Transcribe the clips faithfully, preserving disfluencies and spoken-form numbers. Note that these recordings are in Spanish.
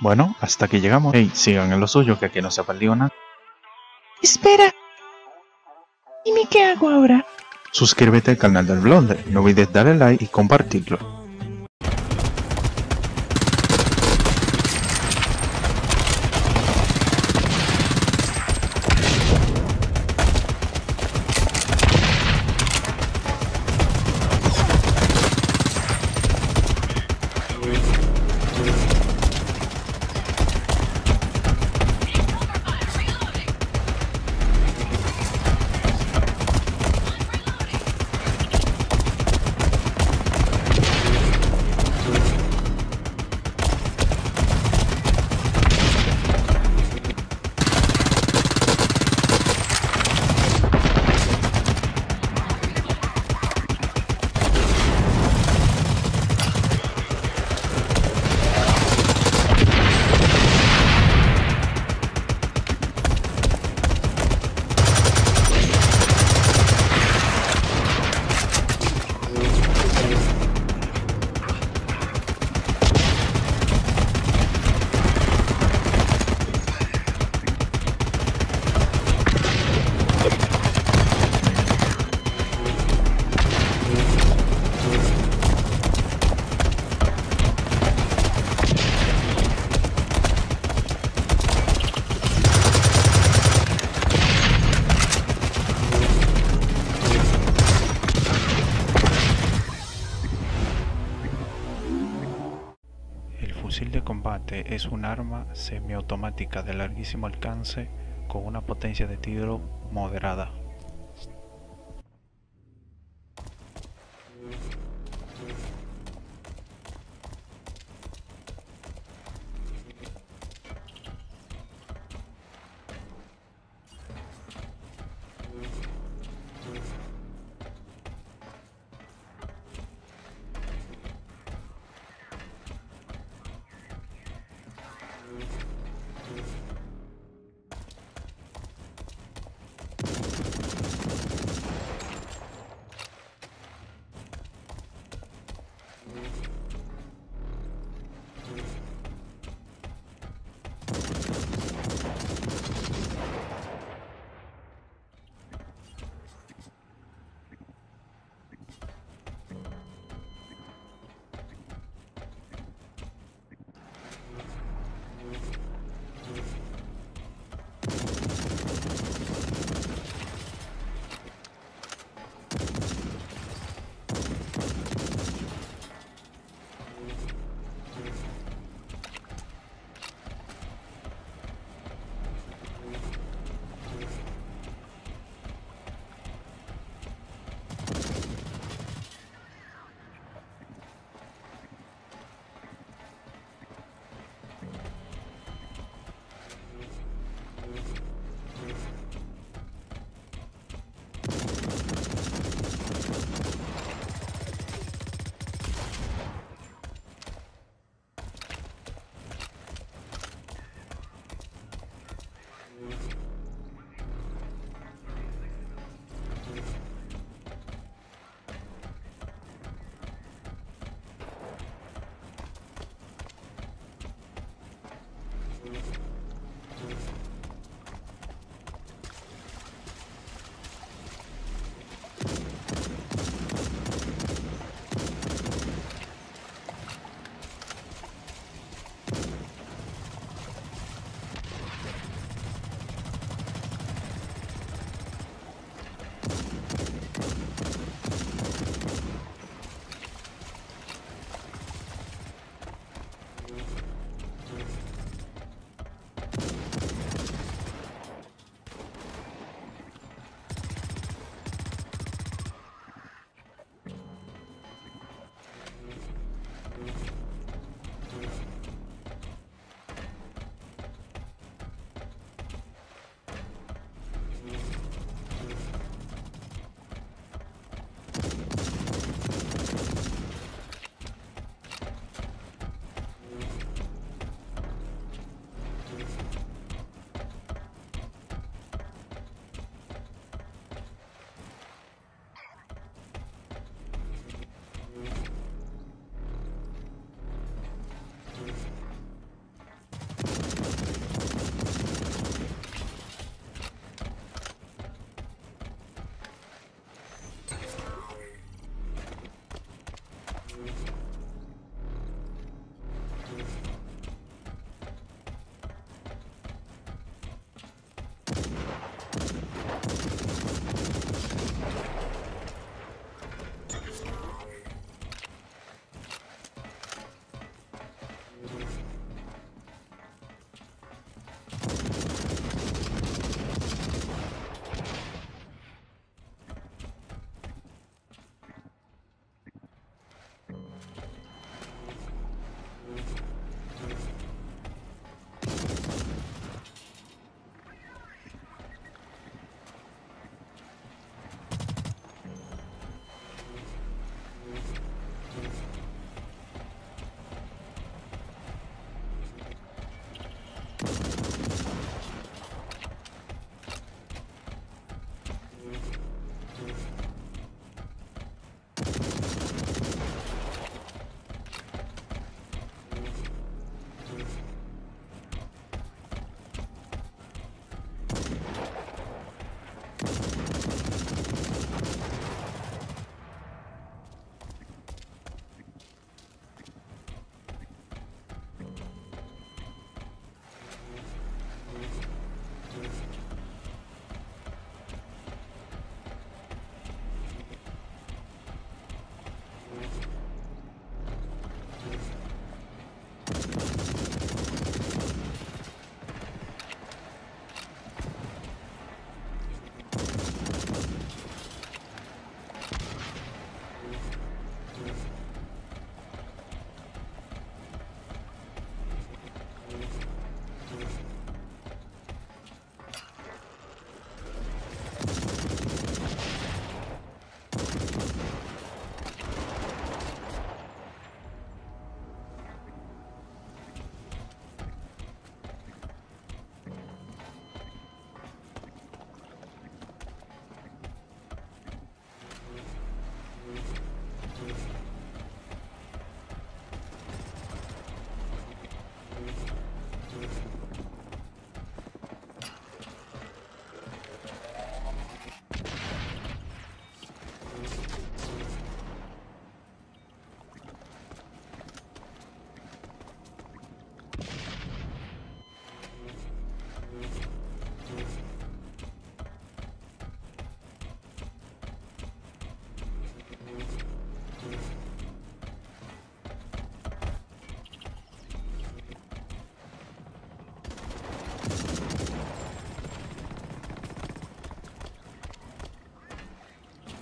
Bueno, hasta aquí llegamos. Hey, sigan en lo suyo, que aquí no se ha perdido nada. Espera. ¿Y qué hago ahora? Suscríbete al canal del Blonde, no olvides darle like y compartirlo. El fusil de combate es un arma semiautomática de larguísimo alcance con una potencia de tiro moderada.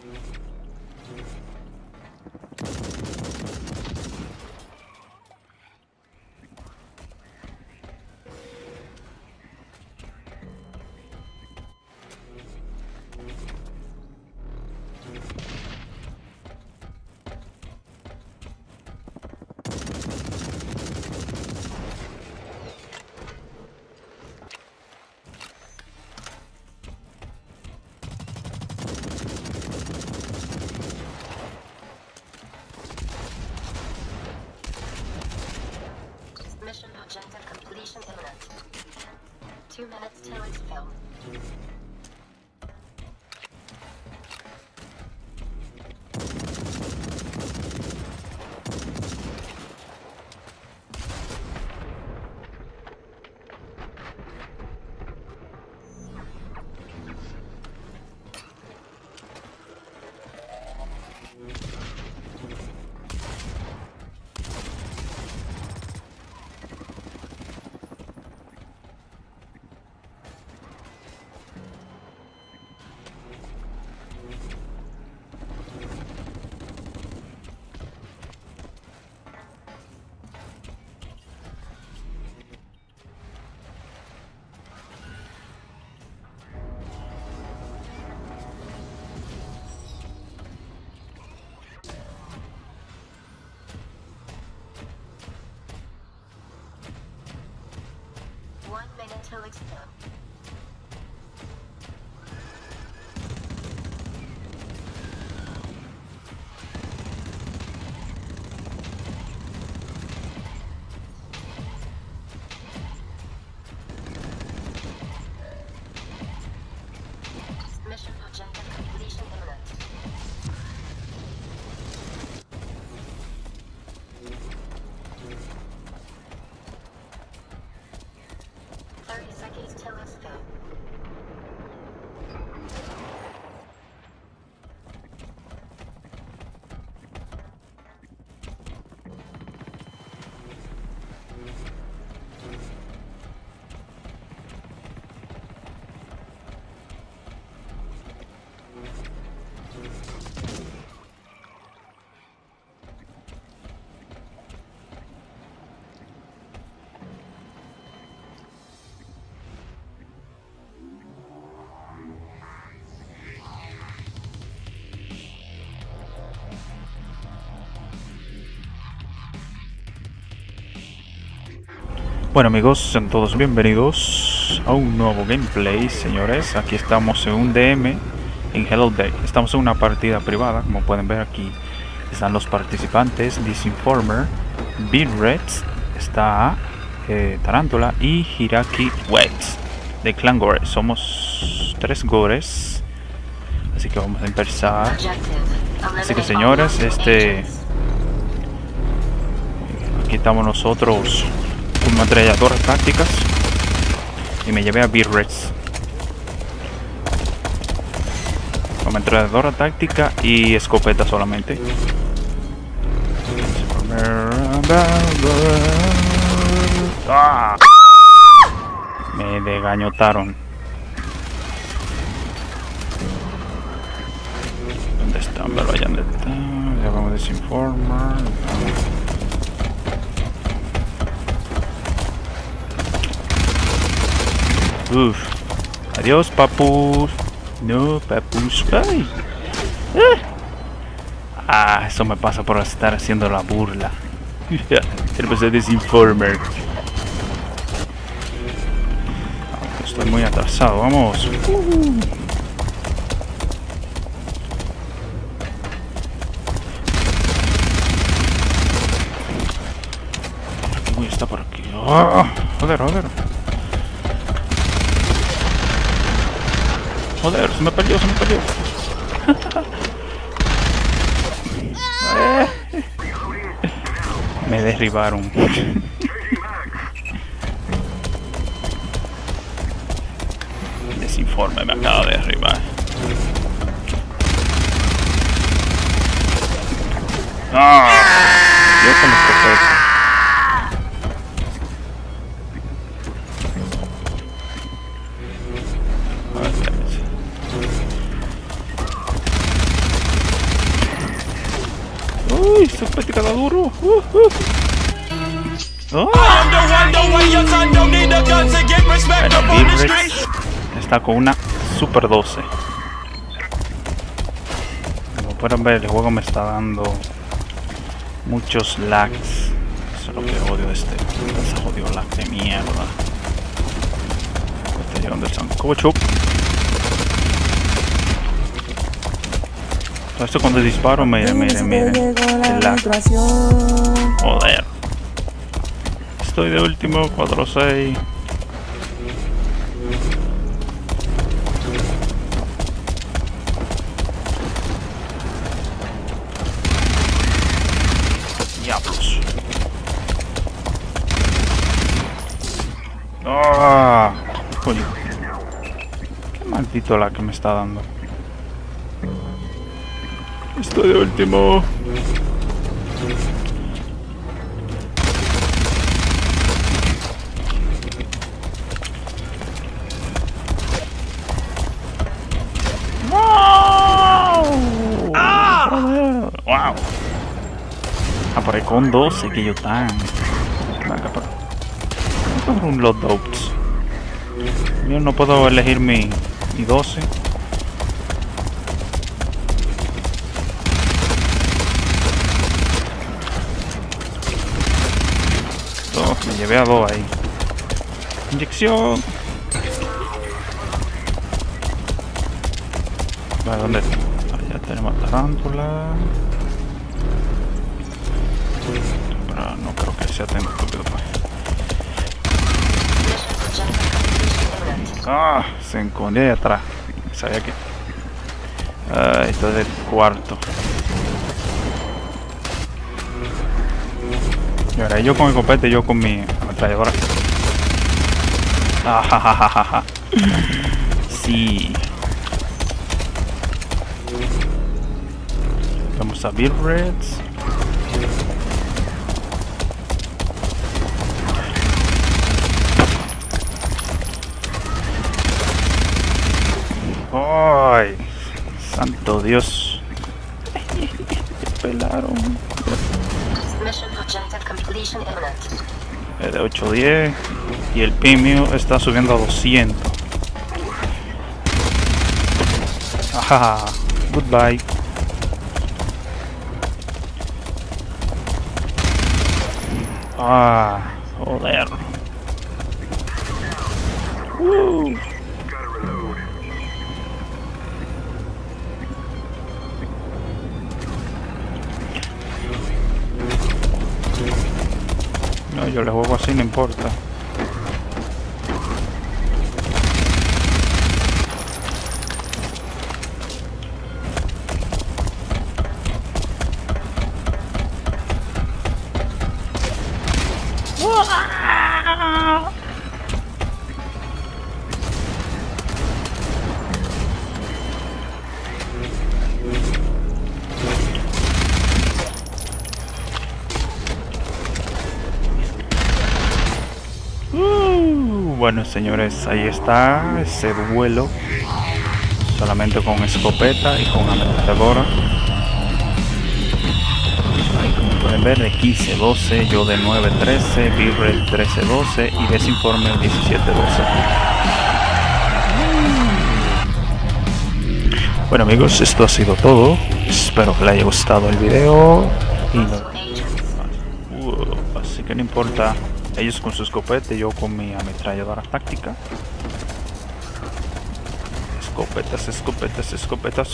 Mission objective completion imminent. Two minutes till it's filled. One minute till it's filled. Mission objective completion imminent. Thirty seconds till it's filled. Bueno amigos, sean todos bienvenidos a un nuevo gameplay, señores. Aquí estamos en un D M en Hello Day. Estamos en una partida privada, como pueden ver aquí están los participantes: Disinformer, Beanreds, está eh, Tarántula y Hiraki Wets de Clan Gore. Somos tres Gores, así que vamos a empezar. Así que señores, este aquí estamos nosotros con ametralladoras tácticas y me llevé a Beanreds. Ametralladora táctica y escopeta solamente. ¡Ah! Me degañotaron. ¿Dónde están? Pero allá donde están. Ya vamos a desinformar. Uf. Adiós, papus. No, papus. Ay. Ah, eso me pasa por estar haciendo la burla. Tenemos a Disinformer. Estoy muy atrasado, vamos. Uh. Uy, está por aquí. Oh, joder, joder. Joder, se me perdió, se me perdió. Me derribaron. Desinforme me acaba de derribar. ¡Ah! Yo con la escopeta. escopeta da duro. Uh, uh. Oh. Bueno, Vilrex está con una Super doce. Como pueden ver, el juego me está dando muchos lags. Eso es lo que odio de este. Ese jodido lag de mierda. Está llegando el sancocho. Esto cuando disparo, miren, miren, miren. El lag. Joder. Estoy de último, cuatro seis. Diablos. ¡Ah! Coño. Qué maldito la que me está dando. Estoy de último. Wow. Ah, por ahí con doce que yo tan. Venga, por por un loadouts. Yo no puedo elegir mi, mi doce. Oh, me llevé a dos ahí. Inyección. Vale, ¿dónde está? Ya tenemos tarántula. Pero no creo que sea tan estúpido. Ah, se escondió ahí atrás. Sabía que. Ah, esto es el cuarto. Y ahora yo con el copete y yo con mi ametralladora. Ah, ja, ja, ja, ja, ja. Sí. Vamos a Vilrex. ¡Ay! ¡Santo Dios! ¡Me pelaron! Es de ocho diez y el ping mío está subiendo a doscientos. Ajá, goodbye. Ah, joder. Uh. No, yo le juego así, no importa. Uh, bueno, señores, ahí está ese duelo. Solamente con escopeta y con ametralladora. Ahí como pueden ver, de quince doce, yo de nueve trece, Vilrex trece doce y Desinforme diecisiete doce. Bueno amigos, esto ha sido todo. Espero que les haya gustado el video. Y no... uh, así que no importa, ellos con su escopeta y yo con mi ametralladora táctica. Escopetas, escopetas, escopetas.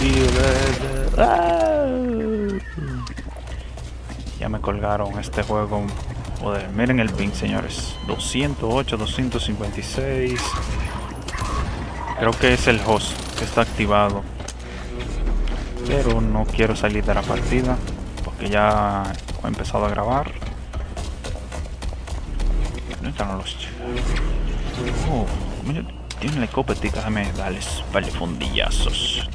Ya me colgaron este juego. Joder, miren el ping, señores. doscientos ocho, doscientos cincuenta y seis. Creo que es el host que está activado. Pero no quiero salir de la partida porque ya he empezado a grabar. No están los chicos. Oh, tiene la escopetica, déjame darles vale fundillazos.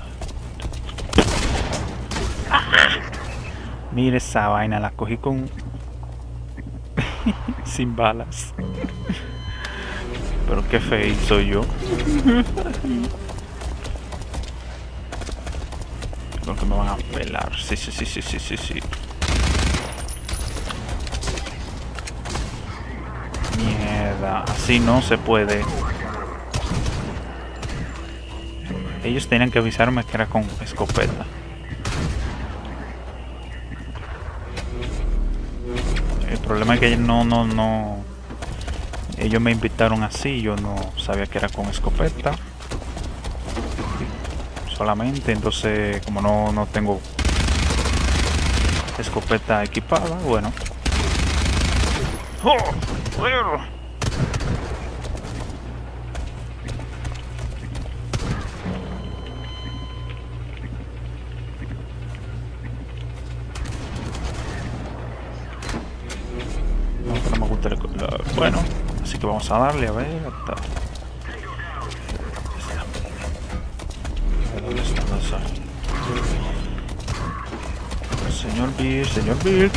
¡Ah! Mira esa vaina, la cogí con sin balas. Pero qué feo soy yo. Creo que me van a pelar. Sí, sí, sí, sí, sí, sí, sí. mierda, así no se puede. Ellos tenían que avisarme que era con escopeta. El problema es que no, no, no. Ellos me invitaron así, yo no sabía que era con escopeta. Solamente, entonces como no, no tengo escopeta equipada, bueno. ¡Oh! ¡Bueno! No, no me gusta el, la, bueno, así que vamos a darle a ver hasta. ¿Dónde está? ¿Dónde está? Señor Bill, señor Bill.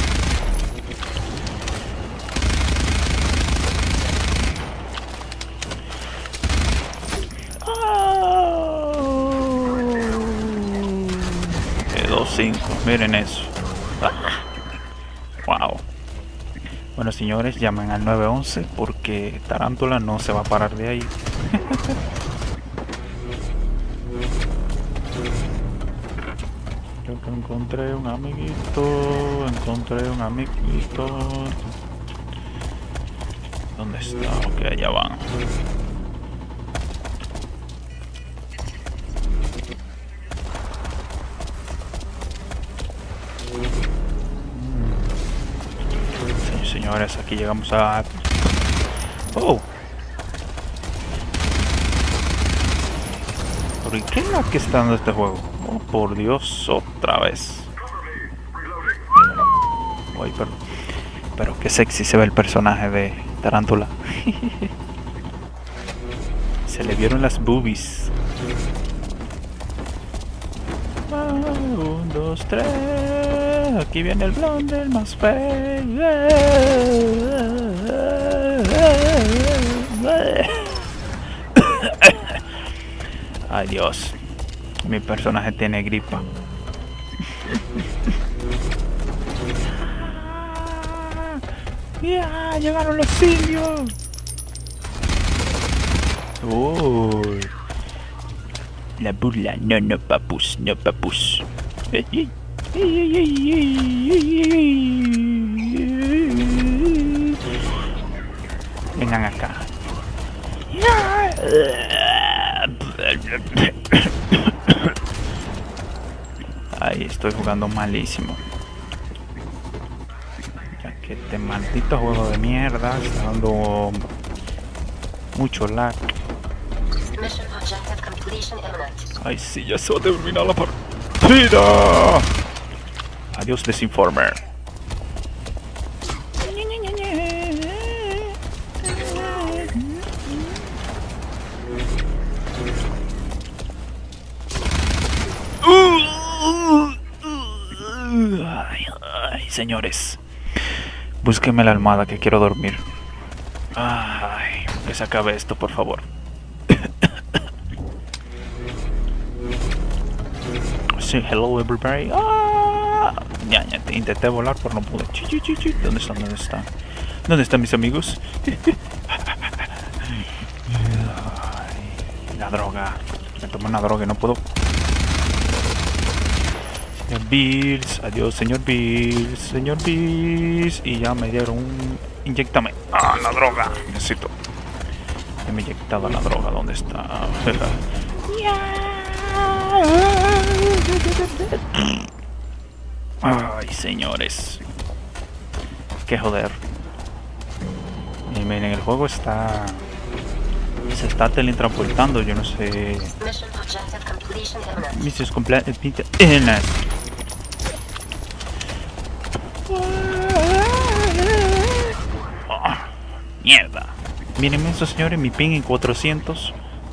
Quedó cinco, miren eso. Ah. Wow. Bueno, señores, llamen al nueve once porque Tarántula no se va a parar de ahí. Yo que encontré un amiguito, encontré un amiguito. ¿Dónde está? Ok, allá van. Señores, aquí llegamos a... ¡Oh! ¿Por qué es la que está dando este juego? Oh, por Dios, otra vez. Uy, pero... Pero qué sexy se ve el personaje de Tarántula. Se le vieron las boobies. Ah, un, dos, tres... Aquí viene el blonde, el más feo. Ay, Dios. Mi personaje tiene gripa. ¡Ya! ¡Llegaron los simios! Uy. La burla. No, no, papus. No, papus. Vengan acá. Ay, estoy jugando malísimo. Ya que este maldito juego de mierda está dando mucho lag. Ay, sí, ya se va a terminar la partida. Adiós, Desinformer. Ay, ay, señores. Búsqueme la almohada que quiero dormir. Ay, que se acabe esto, por favor. Sí, hello everybody. Ah, ya, ya, te intenté volar, pero no pude. Chi, chi, chi, chi. ¿Dónde están? ¿Dónde están? ¿Dónde están mis amigos? Ay, la droga. Me tomé una droga y no puedo. Señor Bills, adiós, señor Bills, señor Bills. Y ya me dieron un. Inyectame. Ah, la droga. Necesito. Ya me he inyectado la droga. ¿Dónde está? Ay, señores. Qué joder. Y miren, el juego está... Se está teletransportando, yo no sé... Misiones completas... Oh, mierda. Miren eso, señores, mi ping en cuatrocientos.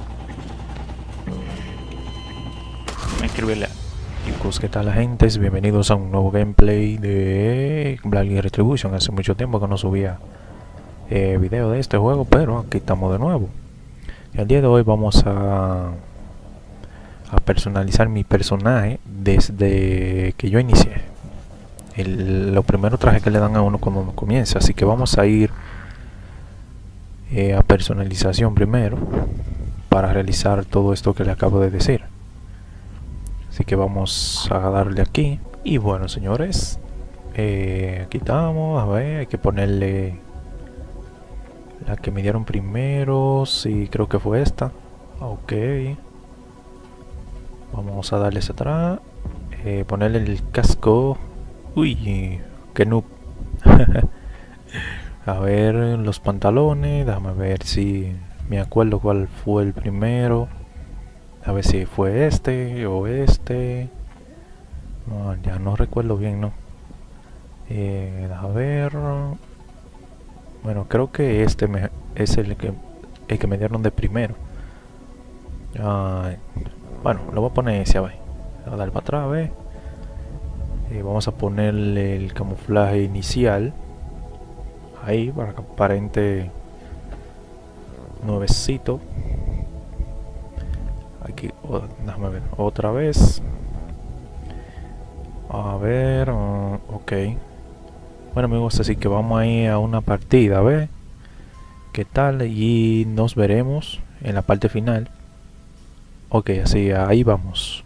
Me escribirle. Chicos, ¿qué tal, gente? Bienvenidos a un nuevo gameplay de Bravely Retribution. Hace mucho tiempo que no subía eh, video de este juego, pero aquí estamos de nuevo. Y el día de hoy vamos a, a personalizar mi personaje desde que yo inicié. El, los primeros trajes que le dan a uno cuando uno comienza. Así que vamos a ir eh, a personalización primero para realizar todo esto que le acabo de decir. Así que vamos a darle aquí. Y bueno, señores, eh, aquí estamos. A ver, hay que ponerle la que me dieron primero. Sí, creo que fue esta. Ok, vamos a darles atrás, eh, ponerle el casco. Uy, qué noob. A ver, los pantalones, déjame ver si me acuerdo cuál fue el primero. A ver si fue este o este. No, ya no recuerdo bien, ¿no? Eh, a ver. Bueno, creo que este me, es el que, el que me dieron de primero. Ah, bueno, lo voy a poner ese, a ver. Voy a dar para atrás, a ver. Eh, vamos a ponerle el camuflaje inicial. Ahí, para que aparente nuevecito. Aquí, oh, déjame ver, otra vez. A ver, uh, ok. Bueno, amigos, así que vamos a ir a una partida, a ver qué tal, y nos veremos en la parte final. Ok, así, ahí vamos.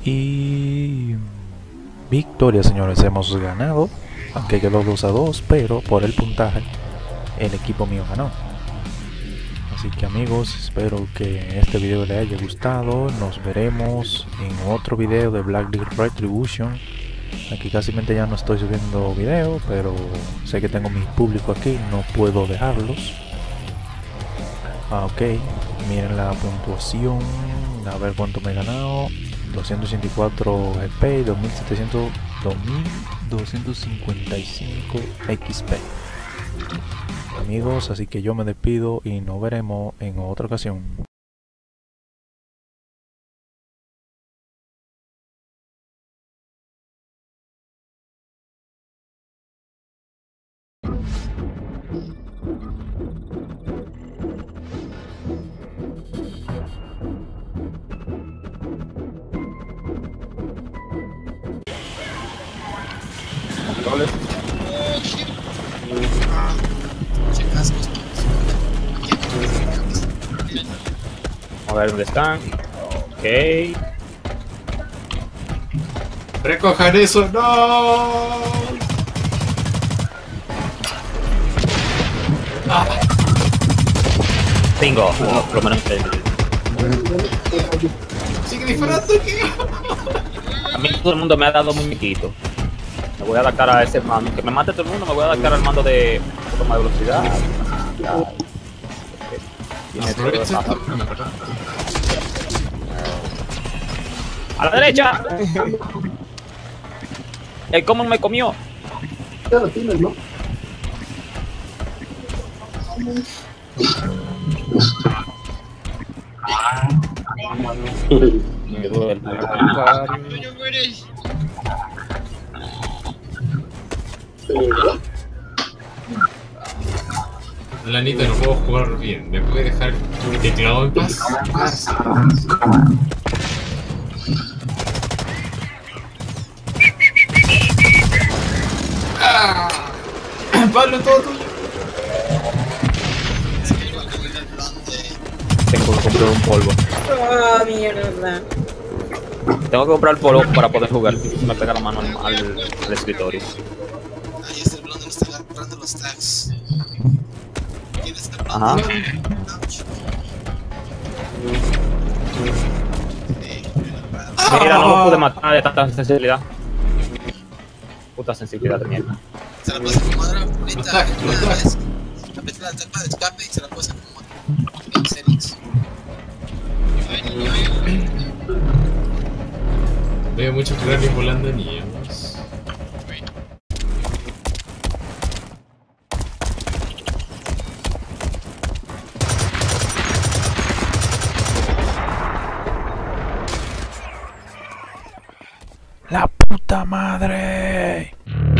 Y victoria, señores, hemos ganado, aunque quedó dos a dos, pero por el puntaje el equipo mío ganó. Así que amigos, espero que este video les haya gustado. Nos veremos en otro video de Black Retribution. Aquí casi ya no estoy subiendo video, pero sé que tengo mi público aquí, no puedo dejarlos. Ah, ok, miren la puntuación, a ver cuánto me he ganado. Doscientos ochenta y cuatro G P y dos mil doscientos cincuenta y cinco X P. Amigos, así que yo me despido y nos veremos en otra ocasión. A ver dónde están. Ok. ¡Recojan eso! ¡No! Ah. Bingo. No, por lo menos el... ¡Sigue disparando! ¿Qué? A mí todo el mundo me ha dado muñequito. Me voy a adaptar a ese mando. Que me mate todo el mundo, me voy a adaptar al mando de un poco más de velocidad. Ya. Aprovecha. ¡A la derecha! El común me comió. Ya lo tienes, ¿no? Me duele. Lanita, no puedo jugar bien. ¿Me puede dejar mi teclado en paz? ¡Ah! Pablo, todo tuyo. Tengo que comprar un polvo. Ah, mierda. Tengo que comprar el polvo para poder jugar. Me pega la mano al, al, al escritorio. Ahí está el blonde, me está agarrando los tags. ¿Quién está el Ajá. Mira, no lo pude matar de tanta sensibilidad. Puta sensibilidad de mierda. Se la pasa como madre ahorita. Los tags, los tags. Aprieta la tecla de escape y se la pasa como en settings. Veo muchos cráneos volando niños. ¡La puta madre!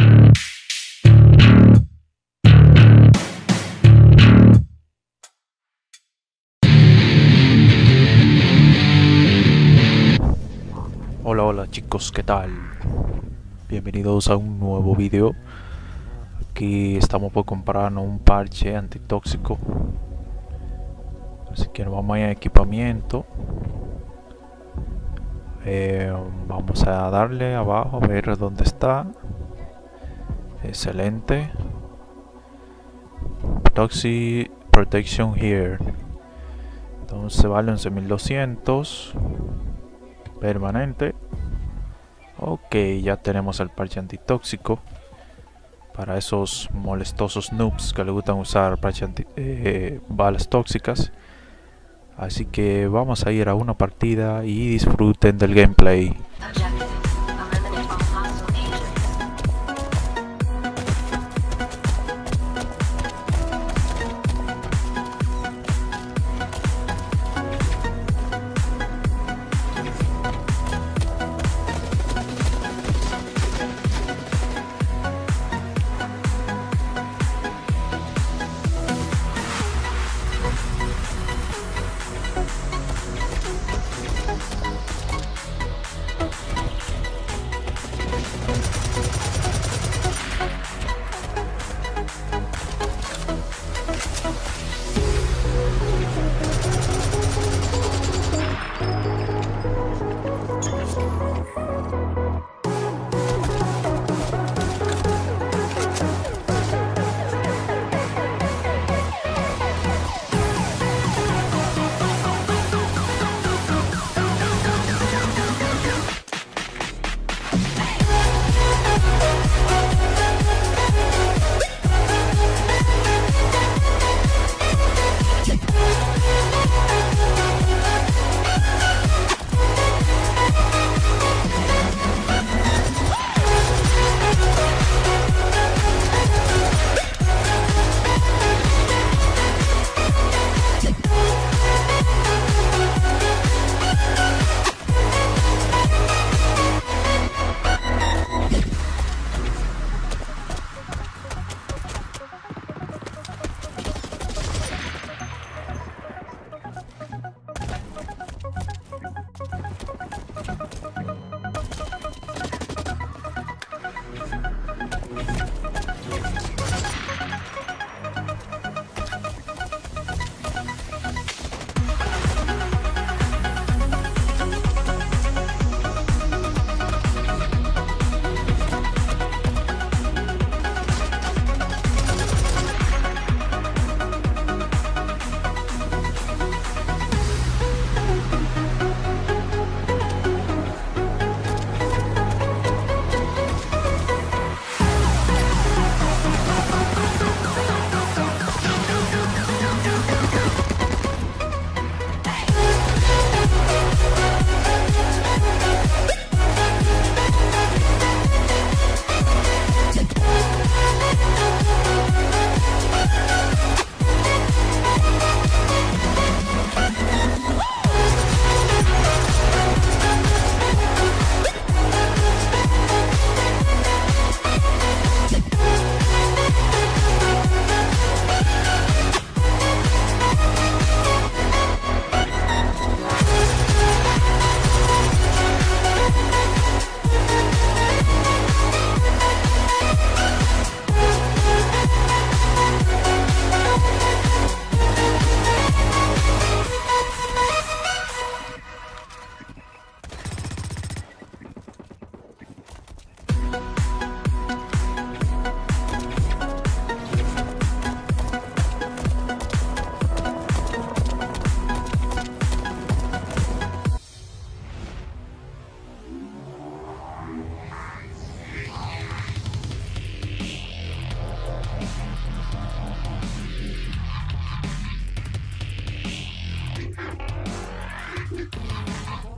Hola, hola chicos, ¿qué tal? Bienvenidos a un nuevo video. Aquí estamos por comprarnos un parche antitóxico. Así que nos vamos a ir a equipamiento. Eh, vamos a darle abajo a ver dónde está. Excelente. Toxic Protection here. Entonces vale once mil doscientos. Permanente. Ok, ya tenemos el parche antitóxico. Para esos molestosos noobs que le gustan usar parche anti, eh, balas tóxicas. Así que vamos a ir a una partida y disfruten del gameplay.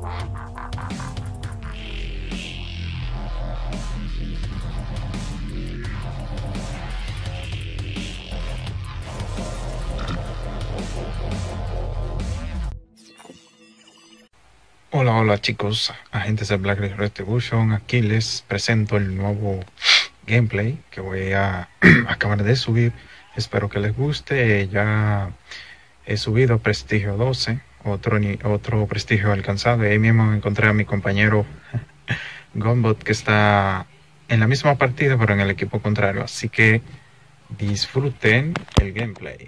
Hola, hola chicos, agentes de Black Retribution. Aquí les presento el nuevo gameplay que voy a acabar de subir. Espero que les guste. Ya he subido Prestigio doce, otro, otro prestigio alcanzado. Y ahí mismo encontré a mi compañero Gunbot, que está en la misma partida pero en el equipo contrario. Así que disfruten el gameplay.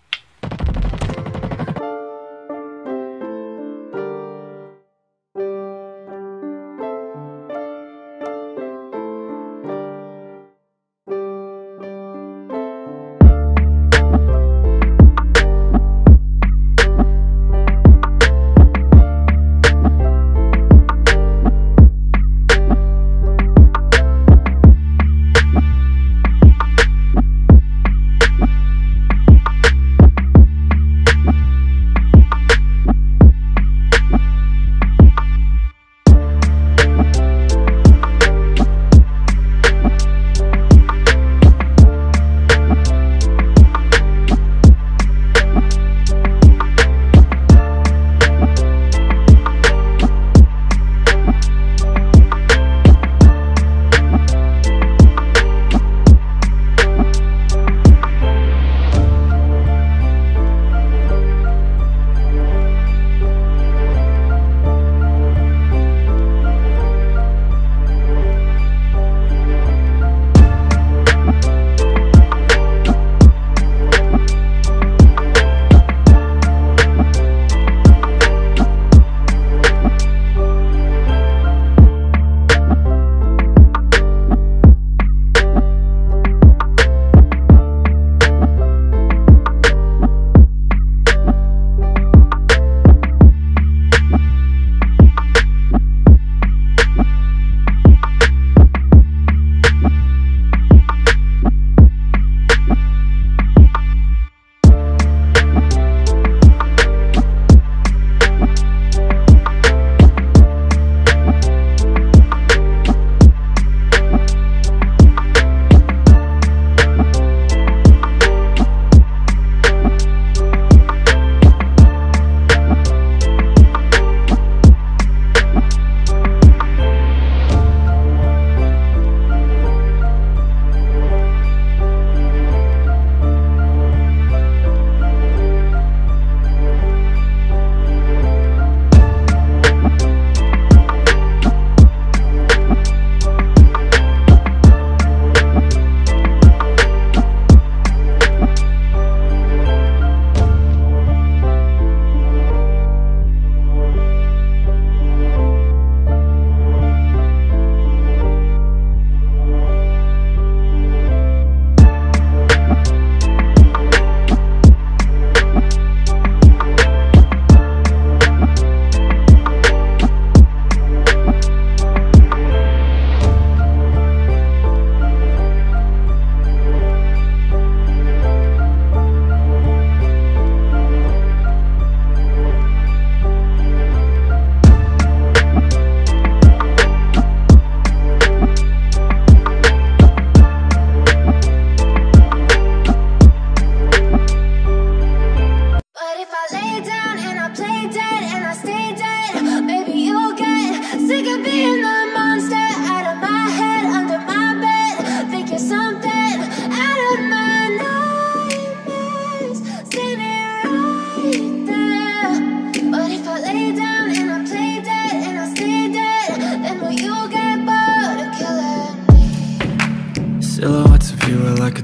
Silhouettes of you are like a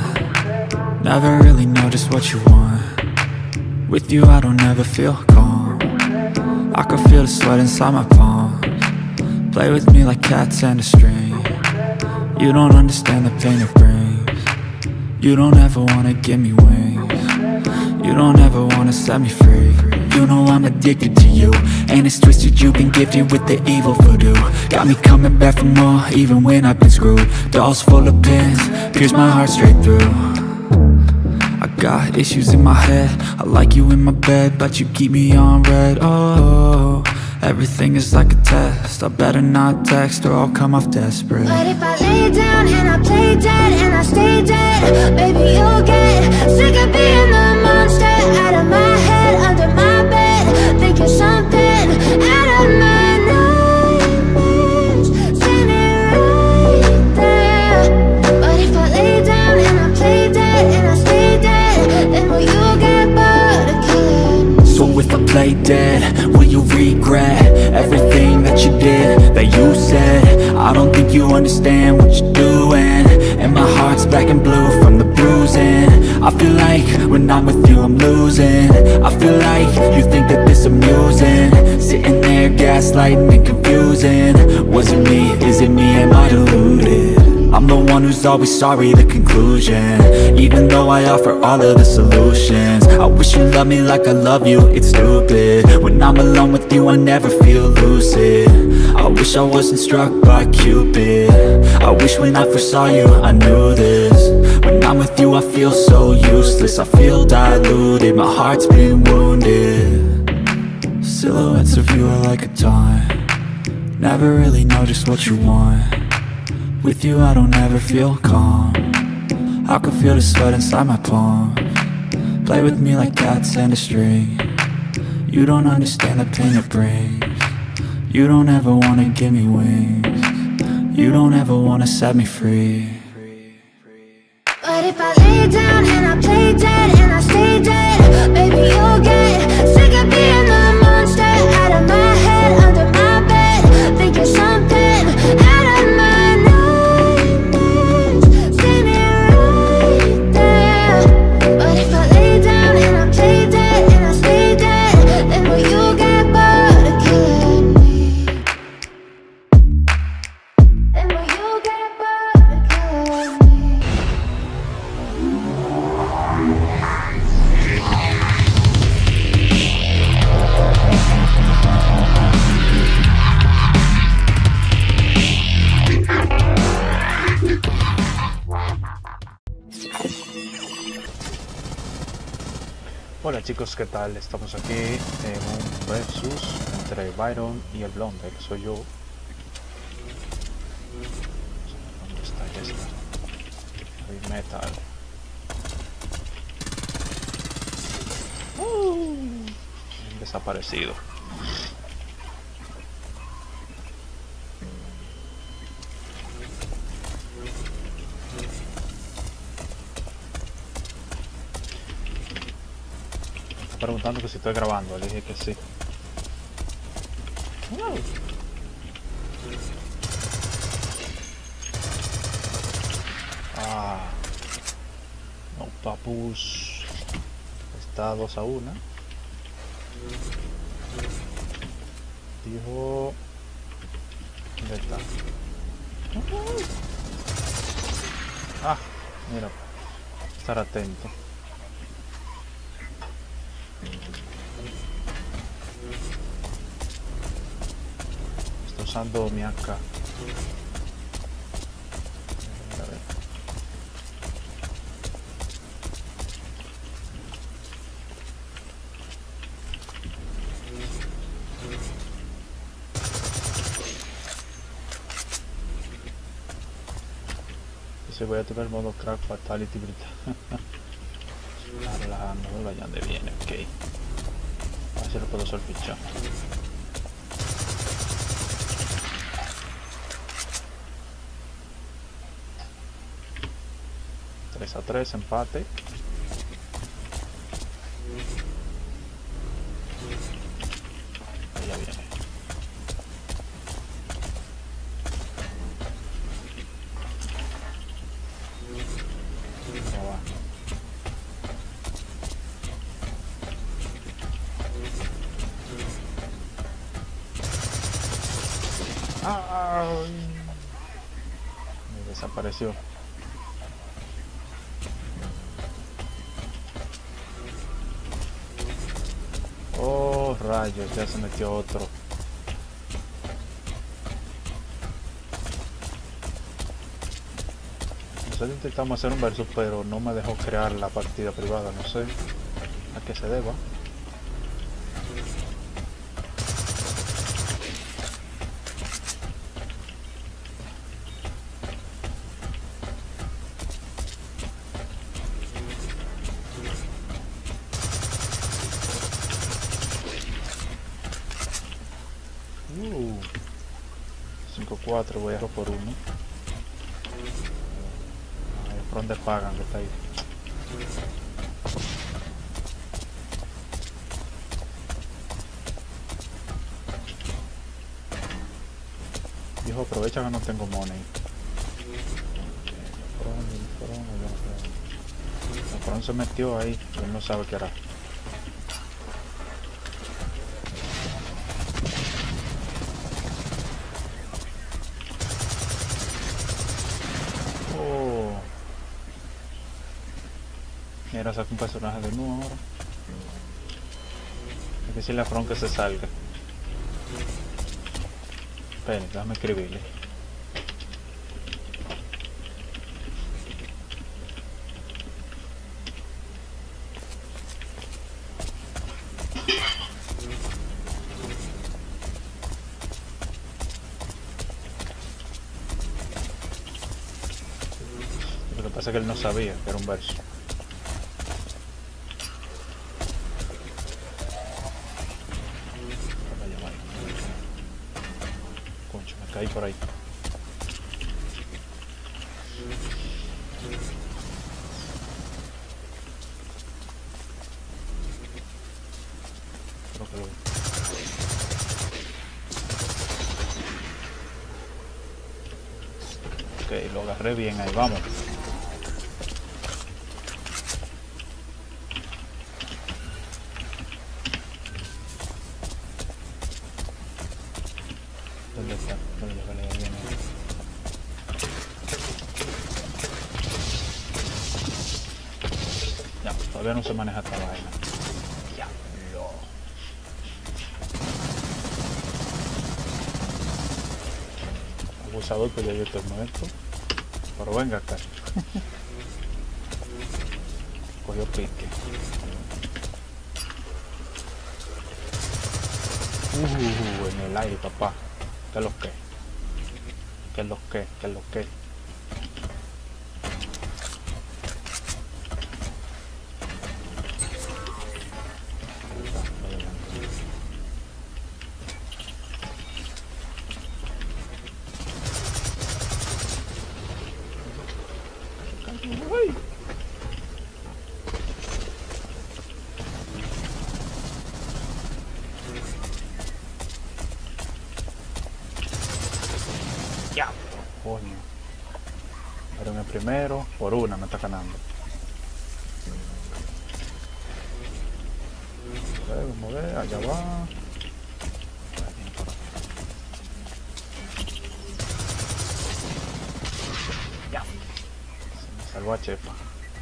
taunt. Never really know just what you want. With you I don't ever feel calm. I can feel the sweat inside my palms. Play with me like cats and a string. You don't understand the pain it brings. You don't ever wanna give me wings. You don't ever wanna set me free. You know I'm addicted to you, and it's twisted, you've been gifted with the evil voodoo. Got me coming back for more, even when I've been screwed. Dolls full of pins, pierce my heart straight through. I got issues in my head, I like you in my bed, but you keep me on red. Oh, Everything is like a test. I better not text or I'll come off desperate. But if I lay down and I play dead and I stay dead, baby, you'll get sick of being the monster out of my head, under my bed, thinking something out of my nightmares, standing right there. But if I lay down and I play dead and I stay dead, then will you get bored of killing? So if I play dead, will you regret everything that you did, that you said? I don't think you understand what you're doing, and my heart's black and blue from the bruising. I feel like when I'm with you I'm losing. I feel like you think that this amusing, sitting there gaslighting and confusing. Was it me? Is it me? Am I deluded? I'm the one who's always sorry, the conclusion, even though I offer all of the solutions. I wish you loved me like I love you, it's stupid. When I'm alone with you I never feel lucid. I wish I wasn't struck by Cupid. I wish when I first saw you I knew this. When I'm with you I feel so useless, I feel diluted, my heart's been wounded. Silhouettes of you are like a taunt, never really know just what you want. With you I don't ever feel calm, I can feel the sweat inside my palm. Play with me like cats and a string. You don't understand the pain it brings. You don't ever wanna give me wings. You don't ever wanna set me free. But if I lay down and I play dead and I stay dead, baby, you'll get sick of being the monster out of my head, under my bed, thinking something out of my nightmares, standing right there. But if I lay down and I play dead and I stay dead, then will you get bored of killing me? Then will you get bored of killing me? Hola chicos, ¿qué tal? Estamos aquí en un versus entre Byron y el blonde, que soy yo. ¿Dónde está? Ya está. Heavy metal. Uh, desaparecido. Preguntando que si estoy grabando, le dije que sí. Wow. Ah, no, Papus está dos a uno. Dijo, ¿dónde está? Ah, mira, estar atento. Estoy usando mi A K. A ver. Entonces voy a tener modo crack fatality brutal. Ahora no lo hayan de bien, ok. A ver si lo puedo solfichar. tres a tres, empate. Ahí ya viene. Ya va. ¡Ay! Me desapareció. Oh, rayos, ya se metió otro. Nosotros intentamos hacer un versus, pero no me dejó crear la partida privada, no sé a qué se deba. Uh, cinco cuatro, voy a ir por uno. Ay, ¿por dónde pagan? Que está ahí. Dijo, aprovecha que no tengo money. El Fron se metió ahí, él no sabe qué hará. Oh. Mira, saca un personaje de nuevo ahora. Hay que decirle a Fron que se salga. Esperen, déjame escribirle. Lo que pasa es que él no sabía que era un verso. Concho, me caí por ahí. Creo que lo vi. Ok, lo agarré bien ahí, vamos. ¿Dónde está? ¿Dónde lo vale bien ahí? Ya, todavía no se maneja esta vaina. Ya, lo. Abusador, pues ya yo estoy muerto. Pero venga acá. Cogió pique. Uh, en el aire, papá. ¿Qué es lo que? ¿Qué es lo que? ¿Qué es lo que? Uy. Ya, coño. Pero en el primero, por una me está ganando. A ver, vamos a ver, allá va. Ya. Se me salvó a Chepa.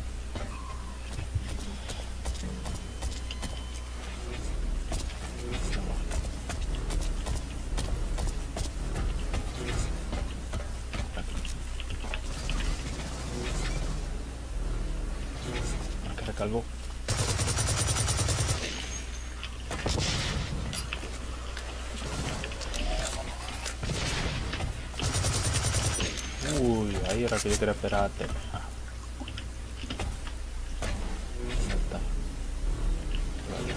Que recargó. Uy, ahí era que yo quería esperarte. Ah. ¿Dónde está? Vale.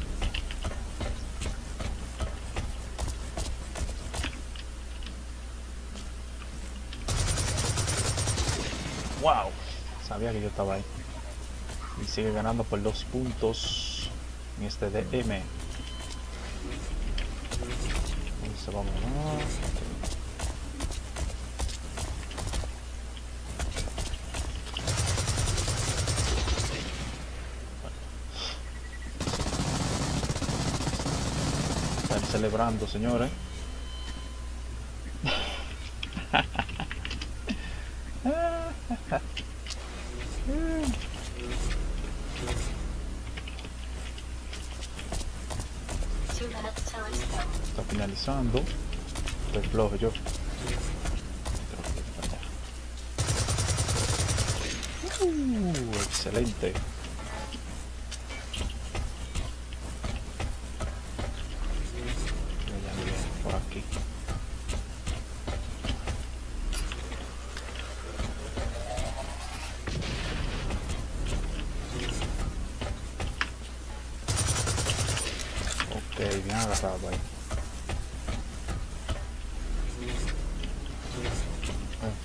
Wow, sabía que yo estaba ahí. Y sigue ganando por dos puntos en este D M. Entonces vamos a... Están celebrando, señores. Está finalizando. Estoy flojo yo. Uh, excelente. Ya viene por aquí. Ok, bien agarrado ahí.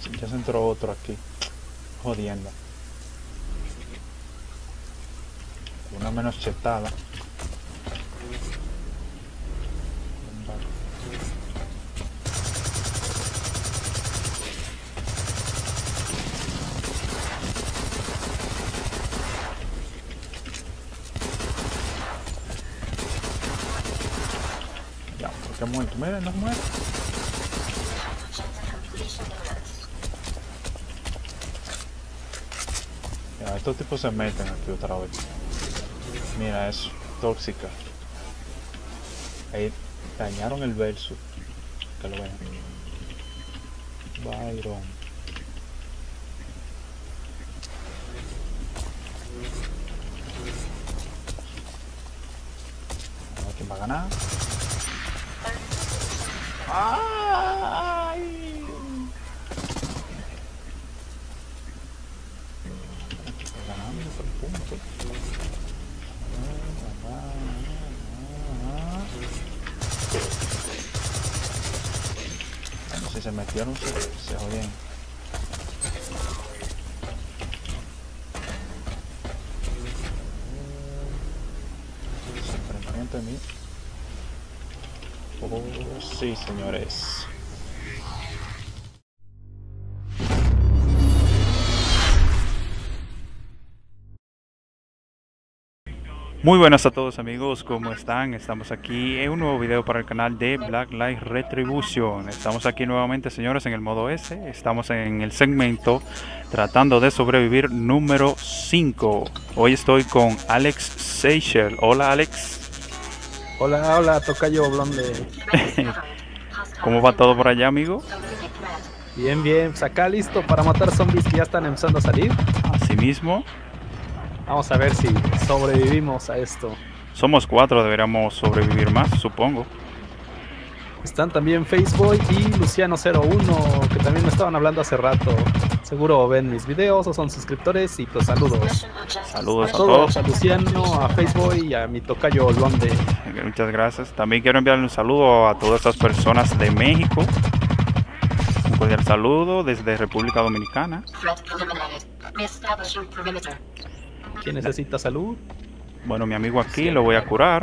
Ya se entró otro aquí. Jodiendo. Una menos chetada. Ya, porque ha muerto. Mira, no muere. Ya, estos tipos se meten aquí otra vez. Mira eso, tóxica. Ahí dañaron el verso. Que lo vean. Byron. A ver quién va a ganar. ¡Ay! Está ganando por punto. Bueno, si se metieron se, se jodían. Enfrentamiento de mí. Oh, sí, señores. Muy buenas a todos amigos, ¿cómo están? Estamos aquí en un nuevo video para el canal de Blacklight Retribution. Estamos aquí nuevamente, señores, en el modo S. Estamos en el segmento tratando de sobrevivir número cinco. Hoy estoy con Alex Seychelles. Hola, Alex. Hola, hola, tocayo blonde. ¿Cómo va todo por allá, amigo? Bien, bien, pues acá listo para matar zombies que ya están empezando a salir. Así mismo. Vamos a ver si sobrevivimos a esto. Somos cuatro, deberíamos sobrevivir más, supongo. Están también Faceboy y Luciano cero uno, que también me estaban hablando hace rato. Seguro ven mis videos o son suscriptores y pues saludos. Saludos a, a todos. A Luciano, a Faceboy y a mi tocayo blonde. Muchas gracias. También quiero enviarle un saludo a todas estas personas de México. Un cordial saludo desde República Dominicana. ¿Quién necesita salud? Bueno, mi amigo aquí lo voy a curar.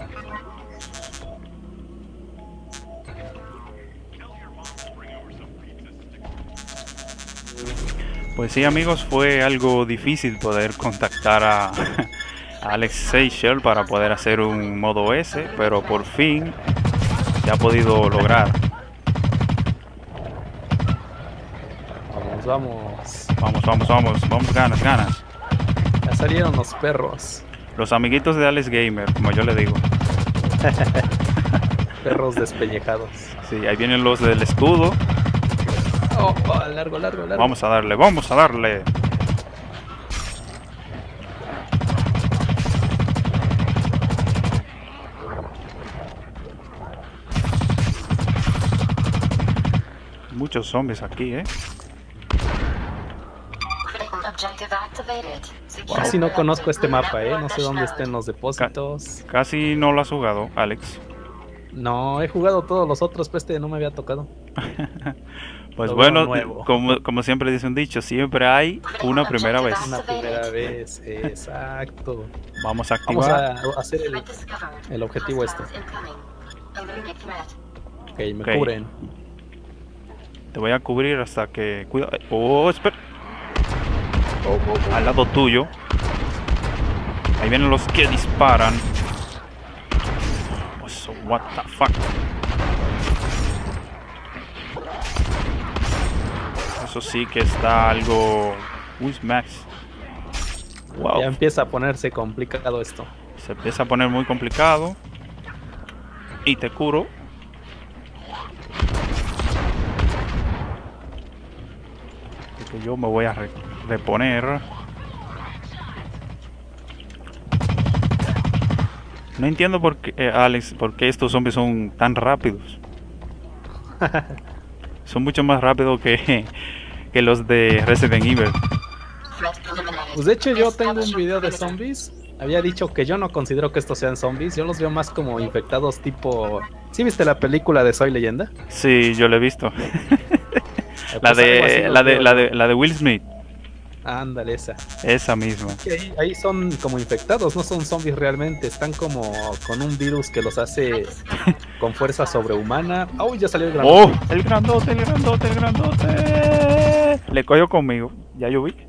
Pues sí, amigos, fue algo difícil poder contactar a, a Alex Seychelles para poder hacer un modo S, pero por fin se ha podido lograr. Vamos, vamos. Vamos, vamos, vamos, vamos, ganas, ganas. Ya salieron los perros. Los amiguitos de Alex Gamer, como yo le digo. Perros despellejados. Sí, ahí vienen los del escudo. Oh, oh, largo, largo, largo. Vamos a darle, vamos a darle. Muchos zombies aquí, eh. Wow. Casi no conozco este mapa, eh. No sé dónde estén los depósitos. Ca casi no lo has jugado, Alex. No, he jugado todos los otros, pero este no me había tocado. Pues Todo bueno, como, como siempre dice un dicho, siempre hay una primera vez. Una primera vez, exacto. Vamos a activar. Vamos a hacer el, el objetivo este. Ok, me okay. cubren. Te voy a cubrir hasta que... Cuidado. Oh, espera. Oh, oh, oh. Al lado tuyo. Ahí vienen los que disparan. So, what the fuck. Eso sí que está algo... Uy, Max. Wow. Ya empieza a ponerse complicado esto. Se empieza a poner muy complicado. Y te curo. Porque yo me voy a re reponer. No entiendo por qué, eh, Alex, por qué estos zombies son tan rápidos. Son mucho más rápidos que, que los de Resident Evil. Pues de hecho yo tengo un video de zombies. Había dicho que yo no considero que estos sean zombies. Yo los veo más como infectados tipo... ¿Sí viste la película de Soy Leyenda? Sí, yo lo he visto. La Pues algo así de, lo la de, veo la yo. de, la de Will Smith. Ándale, esa. Esa misma. Que ahí, ahí son como infectados, no son zombies realmente, están como con un virus que los hace con fuerza sobrehumana. ¡Oh, ya salió el grandote! ¡Oh! El grandote, el grandote, el grandote. Le cogió conmigo. Ya yo vi.